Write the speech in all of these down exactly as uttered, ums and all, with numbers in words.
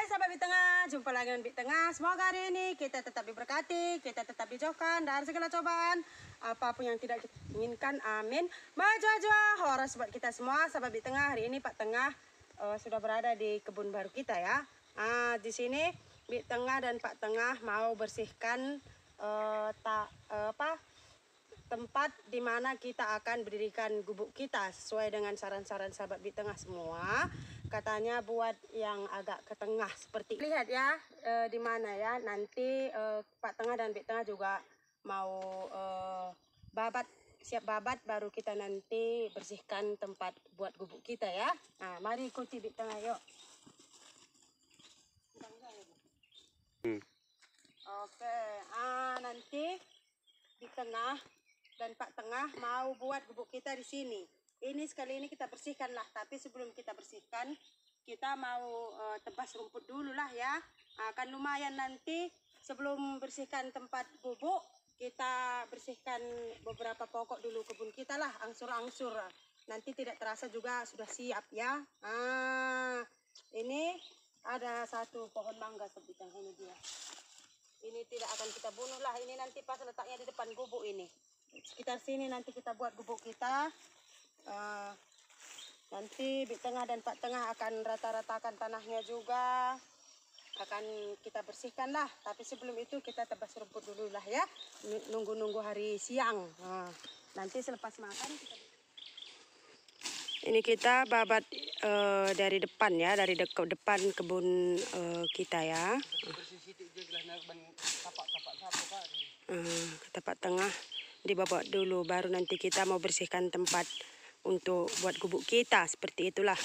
Hai sahabat Bit Tengah, jumpa lagi dengan Bit Tengah. Semoga hari ini kita tetap diberkati, kita tetap dijauhkan dari segala cobaan, apapun yang tidak kita inginkan. Amin. Majwa horas buat kita semua, sahabat Bit Tengah. Hari ini Pak Tengah uh, sudah berada di kebun baru kita ya. Uh, di sini Bit Tengah dan Pak Tengah mau bersihkan uh, tak uh, apa tempat di mana kita akan berdirikan gubuk kita sesuai dengan saran-saran sahabat Bit Tengah semua. Katanya buat yang agak ke tengah seperti lihat ya e, di mana ya nanti e, Pak Tengah dan Bit Tengah juga mau e, babat siap babat baru kita nanti bersihkan tempat buat gubuk kita ya. Nah, mari ikuti Bit Tengah yuk. Hmm. Oke, ah nanti Bit Tengah dan Pak Tengah mau buat gubuk kita di sini. Ini sekali ini kita bersihkan lah, tapi sebelum kita bersihkan, kita mau uh, tebas rumput dulu lah ya. Akan lumayan nanti sebelum bersihkan tempat gubuk, kita bersihkan beberapa pokok dulu kebun kita lah, angsur-angsur. Nanti tidak terasa juga sudah siap ya. Ah, ini ada satu pohon mangga seperti yang ini dia. Ini tidak akan kita bunuh lah, ini nanti pas letaknya di depan gubuk ini. Sekitar sini nanti kita buat gubuk kita. Uh, nanti Bit Tengah dan Pak Tengah akan rata-ratakan tanahnya juga, akan kita bersihkan lah. Tapi sebelum itu kita tebas rumput dulu lah ya, nunggu-nunggu hari siang. Uh, nanti selepas makan kita... Ini kita babat uh, dari depan ya, dari de depan kebun uh, kita ya. Uh, kata Pak Tengah dibabat dulu, baru nanti kita mau bersihkan tempat untuk buat gubuk kita, seperti itulah.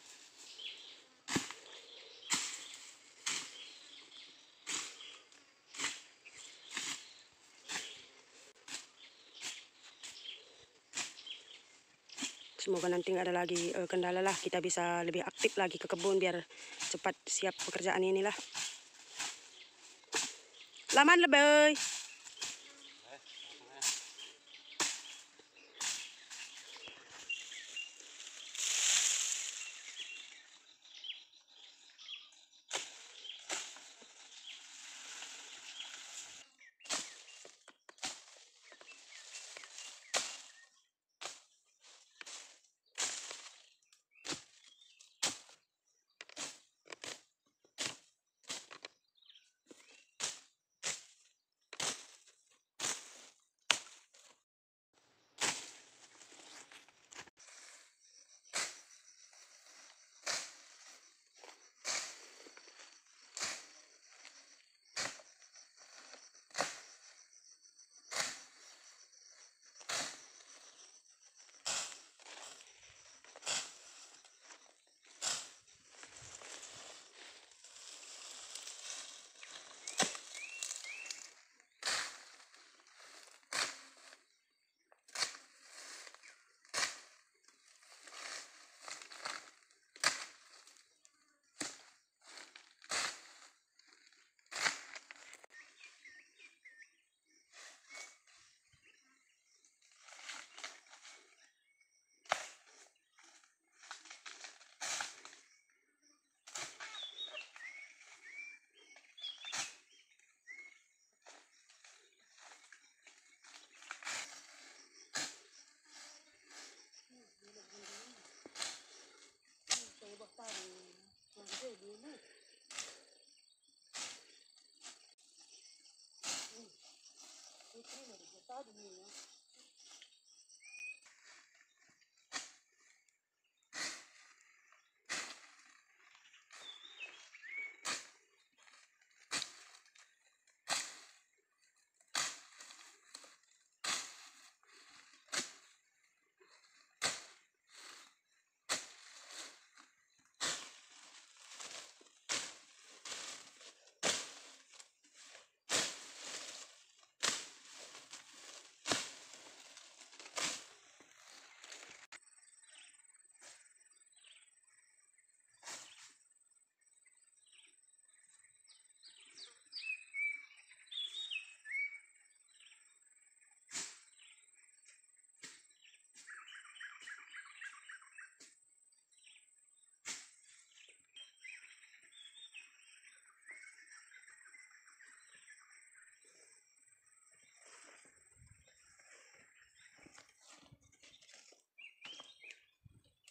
Semoga nanti nggak ada lagi uh, kendala lah, kita bisa lebih aktif lagi ke kebun biar cepat siap pekerjaan inilah. Laman lebih.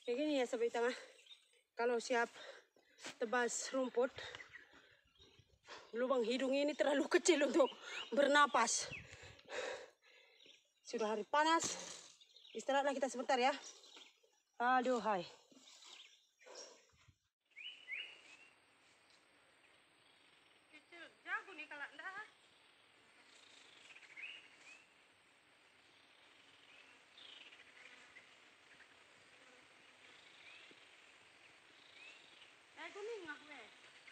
Kayak gini ya sobat tengah. Kalau siap tebas rumput, lubang hidung ini terlalu kecil untuk bernapas. Sudah hari panas, istirahatlah kita sebentar ya. Aduh hai. Kecil jago nih kalau enggak. Eh kuning ngah weh.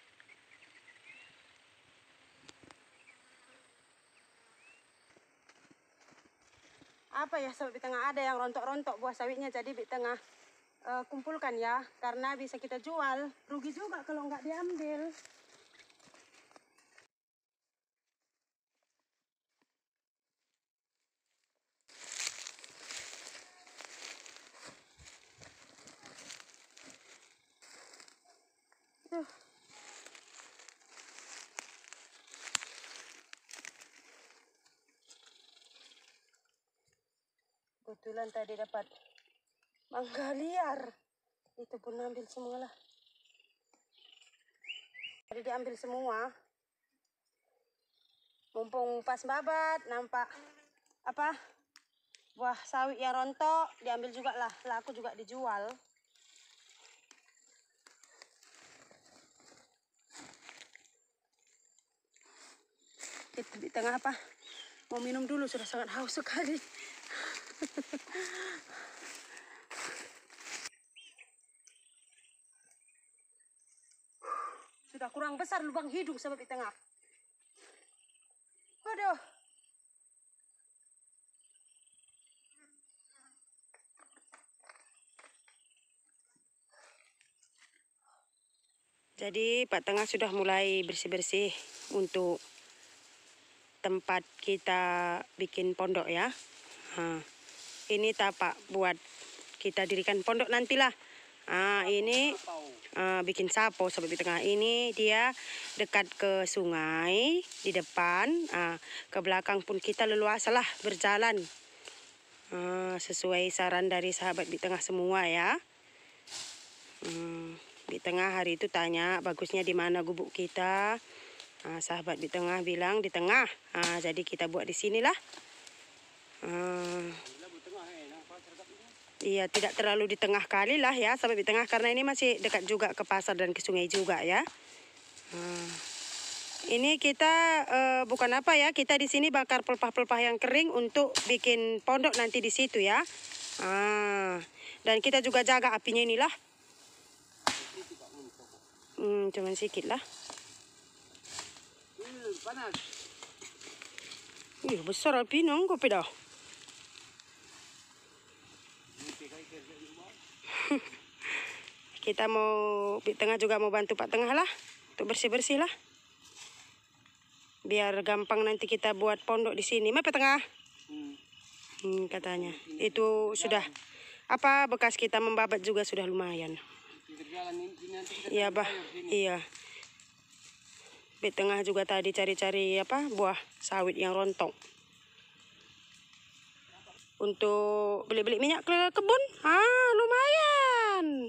Apa ya sobat di tengah, ada yang rontok-rontok buah sawitnya, jadi di tengah uh, kumpulkan ya, karena bisa kita jual. Rugi juga kalau nggak diambil. Tuh. Kebetulan tadi dapat mangga liar, itu pun ambil semua lah. Jadi diambil semua. Mumpung pas babat, nampak apa buah sawit yang rontok, diambil juga lah. Laku juga dijual. Kita di tengah apa? Mau minum dulu, sudah sangat haus sekali. Sudah kurang besar lubang hidung sobat di tengah. Waduh. Jadi Pak Tengah sudah mulai bersih-bersih untuk tempat kita bikin pondok ya. Nah, ini tapak buat kita dirikan pondok nantilah. Nah, ini uh, bikin sapo sobat di tengah. Ini dia dekat ke sungai di depan. Uh, ke belakang pun kita leluasa lah berjalan. Uh, sesuai saran dari sahabat di tengah semua ya. Hmm, di tengah hari itu tanya bagusnya di mana gubuk kita. Nah, sahabat di tengah bilang di tengah. Nah, jadi kita buat di sinilah. Uh, iya, tidak terlalu di tengah kali lah ya, sahabat di tengah, karena ini masih dekat juga ke pasar dan ke sungai juga ya. Uh, ini kita uh, bukan apa ya, kita di sini bakar pelepah-pelepah yang kering untuk bikin pondok nanti di situ ya. Uh, dan kita juga jaga apinya inilah. Hmm, cuman sedikit lah. Panas. Ih, besar api nong kopi dah. Kita mau di tengah juga mau bantu Pak Tengah lah untuk bersih-bersih lah. Biar gampang nanti kita buat pondok di sini. Pak Tengah. Hmm. Hmm, katanya. Itu sudah apa bekas kita membabat juga sudah lumayan. Iya, Bah. Iya. Di tengah juga tadi cari-cari apa buah sawit yang rontok. Untuk beli-beli minyak ke kebun. Ah, lumayan.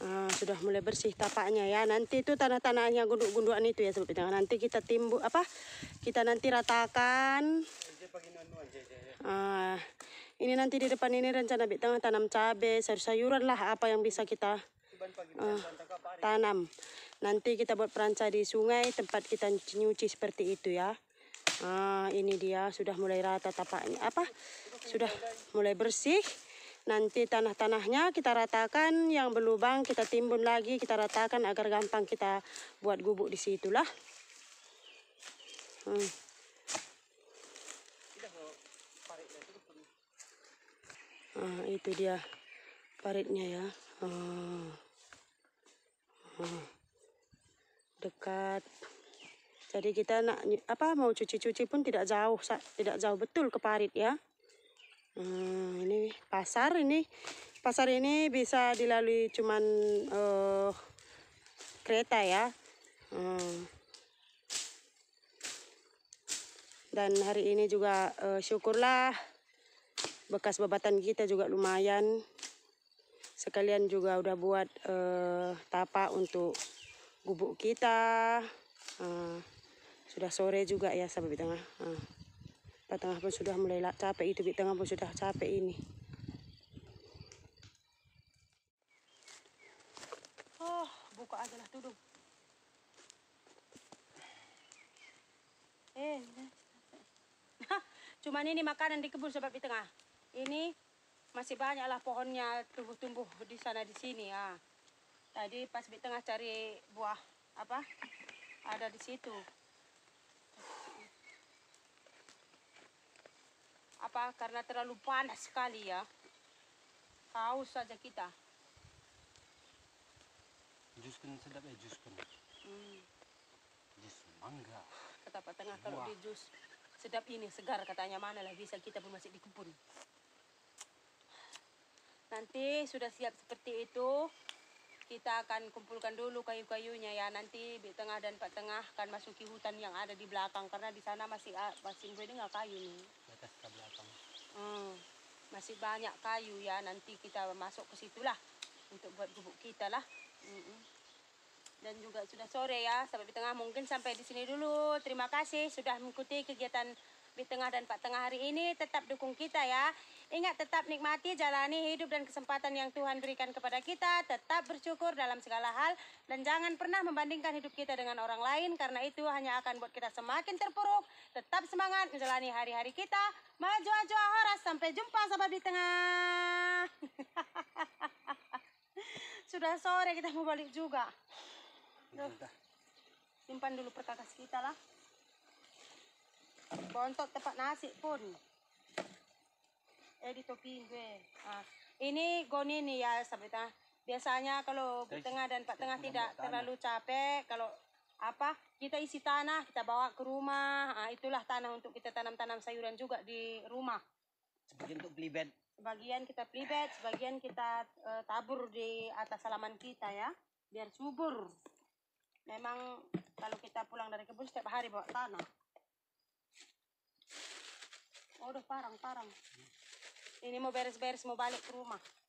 Ah, sudah mulai bersih tapaknya ya. Nanti itu tanah-tanahnya gunduk-gundukan itu ya sobat Bintang. Nanti kita timbuk apa? Kita nanti ratakan. Ah, ini nanti di depan ini rencana Bintang tanam cabai, sayur-sayuran lah apa yang bisa kita uh, tanam. Nanti kita buat peranca di sungai tempat kita nyuci seperti itu ya. Ah, ini dia sudah mulai rata tapaknya. Apa? Sudah mulai bersih. Nanti tanah-tanahnya kita ratakan, yang berlubang kita timbun lagi, kita ratakan agar gampang kita buat gubuk di situlah. Hmm. Ah, itu dia paritnya ya. Ah. Ah. Dekat. Jadi kita nak apa mau cuci-cuci pun tidak jauh, tidak jauh betul ke parit ya. Hmm, ini pasar ini pasar ini bisa dilalui cuman uh, kereta ya. Hmm. Dan hari ini juga uh, syukurlah bekas babatan kita juga lumayan. Sekalian juga udah buat uh, tapak untuk gubuk kita. Uh, sudah sore juga ya sahabat Tengah. Uh. Pak Tengah pun sudah mulai capek itu, Bik Tengah pun sudah capek ini. Oh, buka aja lah tudung. Eh, cuman ini makanan di kebun sobat Bik Tengah. Ini masih banyak lah pohonnya tumbuh-tumbuh di sana di sini ya. Tadi pas Bik Tengah cari buah apa? Ada di situ. Apa karena terlalu panas sekali ya, haus saja kita. Jus kan sedap ya, jus kan. Hmm. Jus mangga. Kata Pak Tengah kalau di jus sedap ini segar katanya, mana lah bisa kita pun masih di kebun. Nanti sudah siap seperti itu, kita akan kumpulkan dulu kayu-kayunya ya. Nanti Bik Tengah dan Pak Tengah akan masuki hutan yang ada di belakang karena di sana masih masih banyak kayu nih. Atas ke belakang. Hmm, masih banyak kayu ya. Nanti kita masuk ke situlah untuk buat gubuk kita lah. Mm-mm. Dan juga sudah sore ya, sahabat Bik Tengah. Mungkin sampai di sini dulu. Terima kasih sudah mengikuti kegiatan Bik Tengah dan Pak Tengah hari ini. Tetap dukung kita ya. Ingat, tetap nikmati, jalani hidup dan kesempatan yang Tuhan berikan kepada kita. Tetap bersyukur dalam segala hal. Dan jangan pernah membandingkan hidup kita dengan orang lain. Karena itu hanya akan buat kita semakin terpuruk. Tetap semangat menjalani hari-hari kita. Maju aja horas. Sampai jumpa sahabat Bik Tengah. Sudah sore, kita mau balik juga. Duh. Simpan dulu perkakas kita lah. Bontot tempat nasi pun. Eh di topi gue. Ah, ini goni nih ya sahabat Tengah. Biasanya kalau Bik Tengah dan Pak Tengah tidak terlalu capek, kalau apa kita isi tanah kita bawa ke rumah. Ah, itulah tanah untuk kita tanam-tanam sayuran juga di rumah. Sebagian untuk beli bed. Sebagian kita pelibet, sebagian kita uh, tabur di atas halaman kita ya, biar subur. Memang kalau kita pulang dari kebun setiap hari bawa tanah. Oh, udah parang-parang. Ini mau beres-beres, mau balik ke rumah.